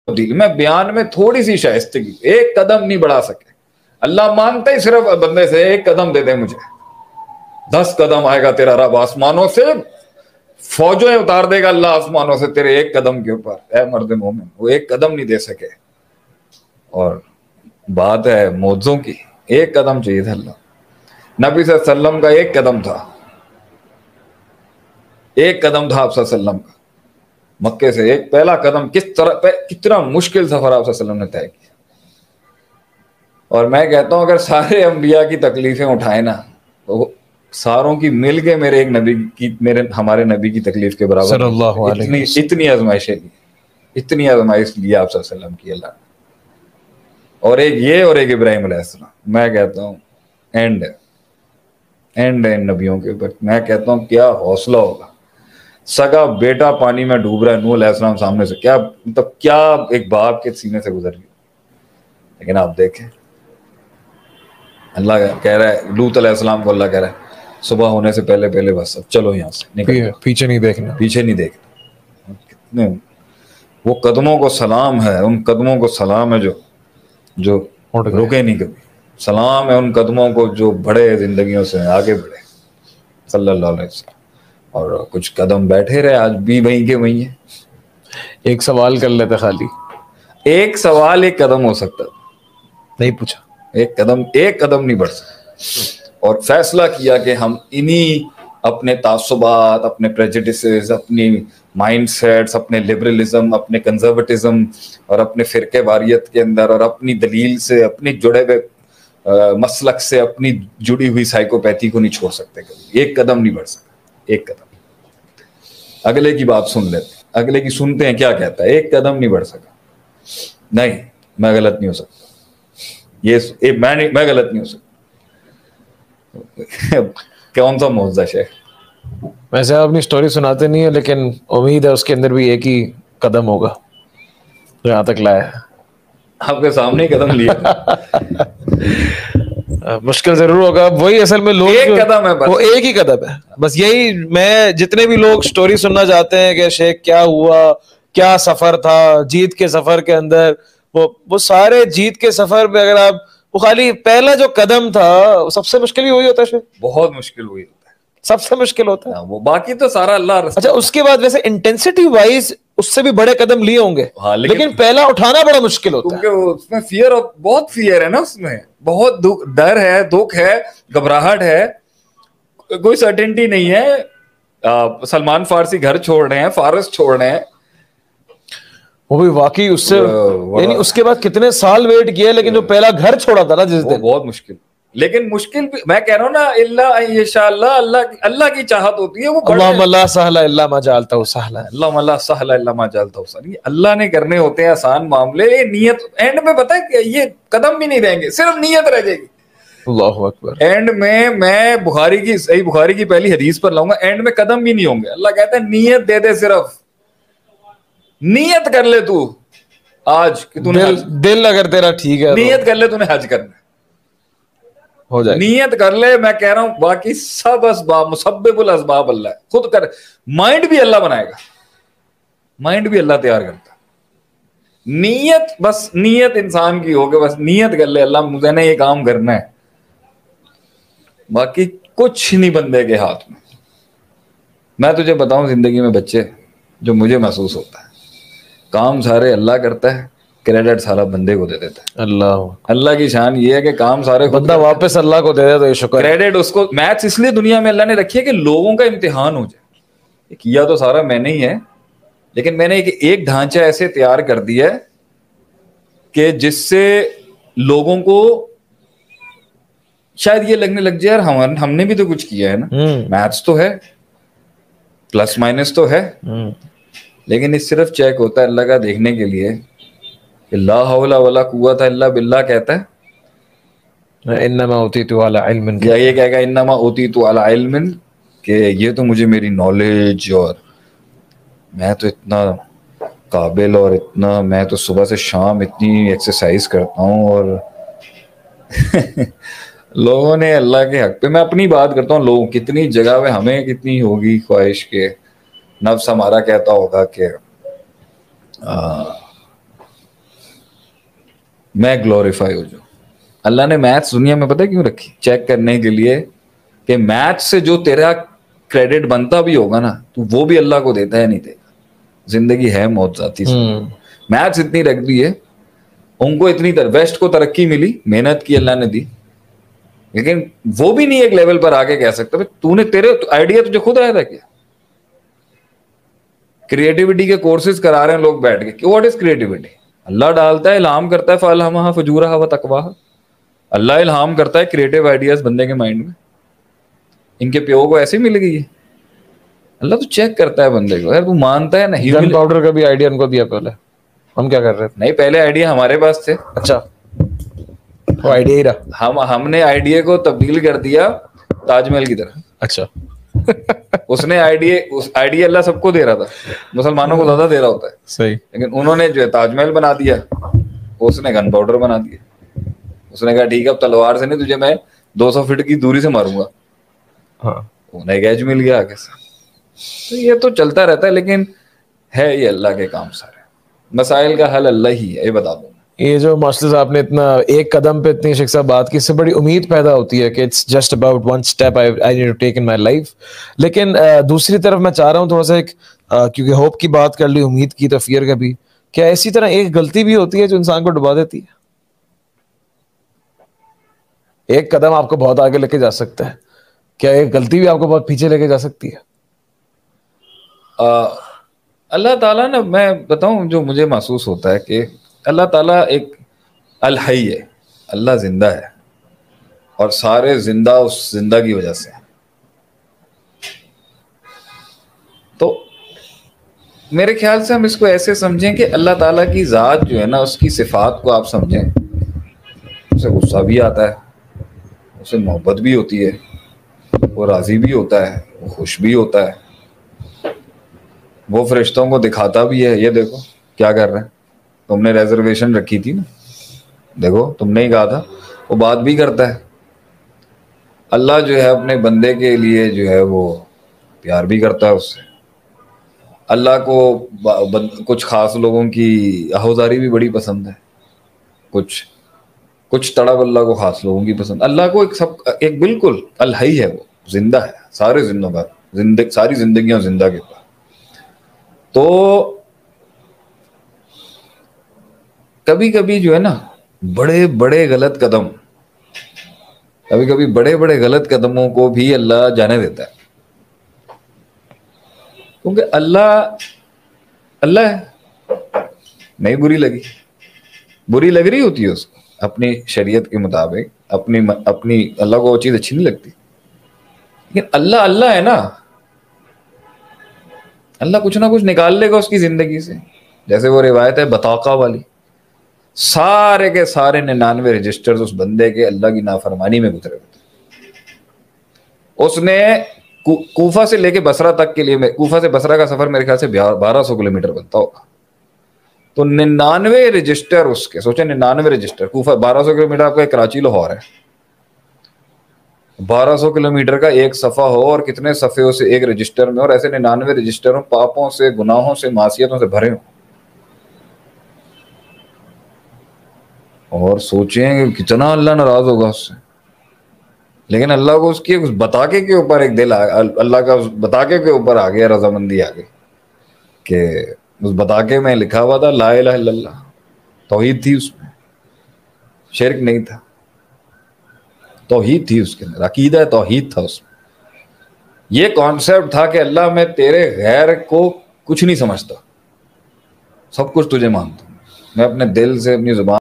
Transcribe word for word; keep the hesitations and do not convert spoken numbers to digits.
ہوتی, میں بیان میں تھوڑی سی شائستگی, ایک قدم نہیں بڑھا سکے. اللہ مانگتا ہی صرف بندے سے ایک قدم دے دے مجھے, دس قدم آئے گا تیرا رب آسمانوں سے, فوجیں اتار دے گا اللہ آسمانوں سے تیرے ایک قدم کے اوپر. اے مرد مومن, وہ ایک قدم نہیں دے سکے. اور بات ہے معجزوں کی, ایک قدم چاہیے تھا اللہ. نبی صلی اللہ علیہ وسلم کا ایک قدم تھا, ایک قدم تھا آپ صلی اللہ علیہ وسلم کا مکے سے, ایک پہلا قدم. کس طرح کتنا مشکل سفر آپ صلی اللہ علیہ وسلم نے طے کیا. اور میں کہتا ہوں اگر سارے انبیاء کی تکلیفیں اٹھائیں نا تو ساروں کی مل کے میرے ایک نبی کی, میرے ہمارے نبی کی تکلیف کے برابر صلی اللہ علیہ اتنی وسلم. اتنی آزمائشیں لی, اتنی آزمائش لی آپ صلی اللہ علیہ وسلم کی اللہ نے. اور ایک یہ اور ایک ابراہیم علیہ السلام. میں کہتا ہوں اینڈ اینڈ ان نبیوں کے اوپر. میں کہتا ہوں کیا حوصلہ ہوگا, سگا بیٹا پانی میں ڈوب رہا ہے, نوح علیہ السلام سامنے سے, کیا مطلب کیا ایک باپ کے سینے سے گزر گئی. لیکن آپ دیکھیں اللہ کہہ رہا ہے لوط علیہ السلام کو, اللہ کہہ رہا ہے صبح ہونے سے پہلے پہلے بس اب چلو یہاں سے نکل, پیچھے نہیں دیکھنا, پیچھے نہیں دیکھنا. کتنے وہ قدموں کو سلام ہے, ان قدموں کو سلام ہے جو جو رکے نہیں کبھی. سلام ہے ان قدموں کو جو بڑھے زندگیوں سے آگے بڑھے صلی اللہ علیہ وسلم. اور کچھ قدم بیٹھے رہے, آج بھی وہیں کے وہیں ہیں. ایک سوال کر لیتے خالی, ایک سوال ایک قدم ہو سکتا, نہیں پوچھا, ایک قدم ایک قدم نہیں بڑھ سکتا. اور فیصلہ کیا کہ ہم انہی اپنے تعصبات, اپنے پریجڈسز, اپنی مائنڈ سیٹس, اپنے لبرلزم, اپنے کنزرویٹزم اور اپنے فرقے واریت کے اندر اور اپنی دلیل سے, اپنی جڑے ہوئے مسلک سے, اپنی جڑی ہوئی سائیکوپیتھی کو نہیں چھوڑ سکتے کبھی. ایک قدم نہیں بڑھ سکتا, ایک قدم. اگلے کی بات سن لیتے, اگلے کی سنتے ہیں کیا کہتا ہے. ایک قدم نہیں بڑھ سکا, نہیں میں غلط نہیں ہو سکتا, یہ میں نہیں میں غلط نہیں ہو سکتا. کون سا معجزہ شیخ. ویسے آپ اپنی سٹوری سناتے نہیں ہیں, لیکن امید ہے اس کے اندر بھی ایک ہی قدم ہوگا جو یہاں تک لایا ہے. آپ کے سامنے ہی قدم لیا, مشکل ضرور ہوگا. وہی اصل میں لوگ ایک قدم ہے, وہ ایک ہی قدم ہے بس. یہی میں جتنے بھی لوگ سٹوری سننا چاہتے ہیں کہ شیخ کیا ہوا, کیا سفر تھا جیت کے سفر کے اندر, وہ وہ سارے جیت کے سفر میں اگر آپ, وہ خالی پہلا جو قدم تھا سب سے مشکل ہی وہی ہوتا ہے. بہت مشکل ہوئی ہوتا ہے, سب سے مشکل ہوتا ہے وہ, باقی تو سارا اللہ رسول. اچھا اس کے بعد ویسے انٹینسٹی وائز اس سے بھی بڑے قدم لیے ہوں گے, لیکن پہلا اٹھانا بڑا مشکل ہوتا ہے کیونکہ اس میں فیئر, بہت فیئر ہے نا, اس میں بہت ڈر ہے, دکھ ہے, گھبراہٹ ہے, کوئی سرٹنٹی نہیں ہے. سلمان فارسی گھر چھوڑ رہے ہیں, فارس چھوڑ رہے ہیں, وہ بھی واقعی اس سے یعنی اس کے بعد کتنے سال ویٹ کیا, لیکن جو پہلا گھر چھوڑا تھا نا جس دن, بہت مشکل. لیکن مشکل بھی میں کہہ رہا ہوں نا, اللہ انشاءاللہ اللہ اللہ کی چاہت ہوتی ہے. وہ اللہم لا سہل الا ما جعلتہ سہلا, اللہم لا سہل الا ما جعلتہ سہلا. اللہ نے کرنے ہوتے ہیں آسان معاملے. یہ نیت اینڈ میں پتہ ہے کہ یہ قدم بھی نہیں رہیں گے, صرف نیت رہ جائے گی. اللہ اکبر. اینڈ میں میں بخاری کی صحیح بخاری کی پہلی حدیث پر لاؤں گا, اینڈ میں قدم بھی نہیں ہوں گے. اللہ کہتا ہے نیت دے دے, صرف نیت کر لے تو آج کہ تو نے دل اگر تیرا ٹھیک ہے, نیت کر لے تو نے حج کرنا ہو جائے, نیت کر لے. میں کہہ رہا ہوں باقی سب اسباب, مسبب الاسباب اللہ ہے, خود کر. مائنڈ بھی اللہ بنائے گا, مائنڈ بھی اللہ تیار کرتا ہے. نیت بس نیت انسان کی ہوگی, بس نیت کر لے اللہ مجھے نے یہ کام کرنا ہے, باقی کچھ نہیں بندے کے ہاتھ میں. میں تجھے بتاؤں زندگی میں بچے جو مجھے محسوس ہوتا ہے, کام سارے اللہ کرتا ہے, کریڈٹ سارا بندے کو دے دیتا ہے. اللہ اللہ کی شان یہ ہے کہ کام سارے بندہ واپس اللہ کو دے دے تو یہ شکر. کریڈٹ اس کو, میتھس اس لیے دنیا میں اللہ نے رکھی ہے کہ لوگوں کا امتحان ہو جائے. کیا تو سارا میں نے ہی ہے, لیکن میں نے ایک ایک ڈھانچہ ایسے تیار کر دیا ہے کہ جس سے لوگوں کو شاید یہ لگنے لگ جائے یار ہم ہم نے بھی تو کچھ کیا ہے نا. میتھس تو ہے, پلس مائنس تو ہے, لیکن اس صرف چیک ہوتا ہے اللہ کا دیکھنے کے لیے کہ لا حول ولا قوت الا باللہ کہتا ہے, انما اوتیت علی علم, یا یہ کہے گا انما اوتیت علی علم, کہ یہ تو مجھے میری نالج اور میں تو اتنا قابل اور اتنا, میں تو صبح سے شام اتنی ایکسرسائز کرتا ہوں. اور لوگوں نے اللہ کے حق پہ, میں اپنی بات کرتا ہوں, لوگ کتنی جگہ پہ ہمیں کتنی ہوگی خواہش کے نفس ہمارا کہتا ہوگا کہ میں گلوریفائی ہو جاؤں. اللہ نے میتھس دنیا میں پتہ کیوں رکھی؟ چیک کرنے کے لیے کہ میتھس سے جو تیرا کریڈٹ بنتا بھی ہوگا نا تو وہ بھی اللہ کو دیتا ہے نہیں دیتا. زندگی ہے موت ذاتی سے. میتھس اتنی رکھ دی ہے, ان کو اتنی تر ویسٹ کو ترقی ملی, محنت کی اللہ نے دی, لیکن وہ بھی نہیں ایک لیول پر آگے کہہ سکتا تو نے تیرے آئیڈیا تجھے خود آیا تھا کیا؟ کریٹیوٹی کے کورسز کرا رہے ہیں لوگ بیٹھ کے. What is creativity? اللہ ڈالتا ہے, الہام کرتا ہے, فَأَلْهَمَهَا فُجُورَهَا وَتَقْوَاهَا. اللہ الہام کرتا ہے کریٹیو آئیڈیاز بندے کے مائنڈ میں. ان کے پیو کو ایسے مل گئی ہے. اللہ تو چیک کرتا ہے بندے کو, یار تو مانتا ہے نا. گن پاؤڈر کا بھی آئیڈیا ان کو دیا پہلے, ہم کیا کر رہے تھے؟ نہیں, پہلے آئیڈیا ہمارے پاس تھے. اچھا, وہ آئیڈیا ہی رہا. ہم ہم نے آئیڈیا کو تبدیل کر دیا تاج محل کی طرح. اچھا, اس نے آئیڈیا آئیڈیا اللہ سب کو دے رہا تھا, مسلمانوں کو زیادہ دے رہا ہوتا ہے صحیح, لیکن انہوں نے جو ہے تاج محل بنا دیا, اس نے گن پاؤڈر بنا دیا. اس نے کہا ٹھیک ہے اب تلوار سے نہیں, تجھے میں دو سو فٹ کی دوری سے ماروں گا. ہاں, انہیں ایک ایج مل گیا آگے سے. تو یہ تو چلتا رہتا ہے, لیکن ہے یہ اللہ کے کام سارے. مسائل کا حل اللہ ہی ہے, یہ بتا دوں. یہ جو ماشاء اللہ آپ نے اتنا ایک قدم پہ اتنی شیخ صاحب بات کی, اس سے بڑی امید پیدا ہوتی ہے کہ it's just about one step I need to take in my life. لیکن دوسری طرف میں چاہ رہا ہوں تھوڑا سا ایک, کیونکہ ہوپ کی بات کر لی, امید کی, تو فیئر کا بھی, کیا اسی طرح ایک غلطی بھی ہوتی ہے جو انسان کو ڈبا دیتی ہے؟ ایک قدم آپ کو بہت آگے لے کے جا سکتا ہے, کیا ایک غلطی بھی آپ کو بہت پیچھے لے کے جا سکتی ہے؟ اللہ تعالیٰ نا, میں بتاؤں جو مجھے محسوس ہوتا ہے کہ اللہ تعالیٰ ایک الحی ہے, اللہ زندہ ہے, اور سارے زندہ اس زندہ کی وجہ سے. تو میرے خیال سے ہم اس کو ایسے سمجھیں کہ اللہ تعالیٰ کی ذات جو ہے نا, اس کی صفات کو آپ سمجھیں. اسے غصہ بھی آتا ہے, اسے محبت بھی ہوتی ہے, وہ راضی بھی ہوتا ہے, وہ خوش بھی ہوتا ہے, وہ فرشتوں کو دکھاتا بھی ہے, یہ دیکھو کیا کر رہے ہیں, تم نے ریزرویشن رکھی تھی نا, دیکھو تم نے ہی کہا تھا. وہ بات بھی کرتا ہے. اللہ جو ہے اپنے بندے کے لیے جو ہے وہ پیار بھی کرتا ہے اس سے. اللہ کو کچھ خاص لوگوں کی آہوزاری بھی بڑی پسند ہے, کچھ کچھ تڑپ اللہ کو خاص لوگوں کی پسند. اللہ کو ایک سب ایک بالکل الحی ہے, وہ زندہ ہے, سارے زندوں کا زندگ ساری زندگیاں زندہ کے پاس. تو کبھی کبھی جو ہے نا بڑے بڑے غلط قدم, کبھی کبھی بڑے بڑے غلط قدموں کو بھی اللہ جانے دیتا ہے, کیونکہ اللہ اللہ ہے. نہیں بری لگی, بری لگ رہی ہوتی ہے اس کو اپنی شریعت کے مطابق, اپنی اپنی اللہ کو وہ چیز اچھی نہیں لگتی, لیکن اللہ اللہ ہے نا. اللہ کچھ نہ کچھ نکال لے گا اس کی زندگی سے. جیسے وہ روایت ہے بطاقہ والی, سارے کے سارے ننانوے رجسٹرز اس بندے کے اللہ کی نافرمانی میں گزرے ہوتے. اس نے کوفہ سے لے کے بصرہ تک کے لیے, کوفہ سے بصرہ کا سفر میرے خیال سے بارہ سو کلو میٹر بنتا ہوگا, تو ننانوے رجسٹر اس کے, سوچیں ننانوے رجسٹر. کوفہ بارہ سو کلو میٹر آپ کا کراچی لاہور ہے, بارہ سو کلو میٹر کا ایک صفحہ ہو اور کتنے صفحے اسے ایک رجسٹر میں, اور ایسے ننانوے رجسٹر ہوں پاپوں سے, گناہوں سے, معصیتوں سے بھرے ہوں. اور سوچیں کہ کتنا اللہ ناراض ہوگا اس سے. لیکن اللہ کو اس کی اس بتاکے کے اوپر ایک دل, اللہ کا اس بتاکے کے اوپر آ گیا, رضامندی آ گئی کہ اس بتاکے میں لکھا ہوا تھا لا الہ الا اللہ, توحید تھی اس میں, شرک نہیں تھا, توحید تھی اس کے اندر, عقیدہ توحید تھا اس میں. یہ کانسیپٹ تھا کہ اللہ میں تیرے غیر کو کچھ نہیں سمجھتا, سب کچھ تجھے مانتا ہوں, میں اپنے دل سے, اپنی زبان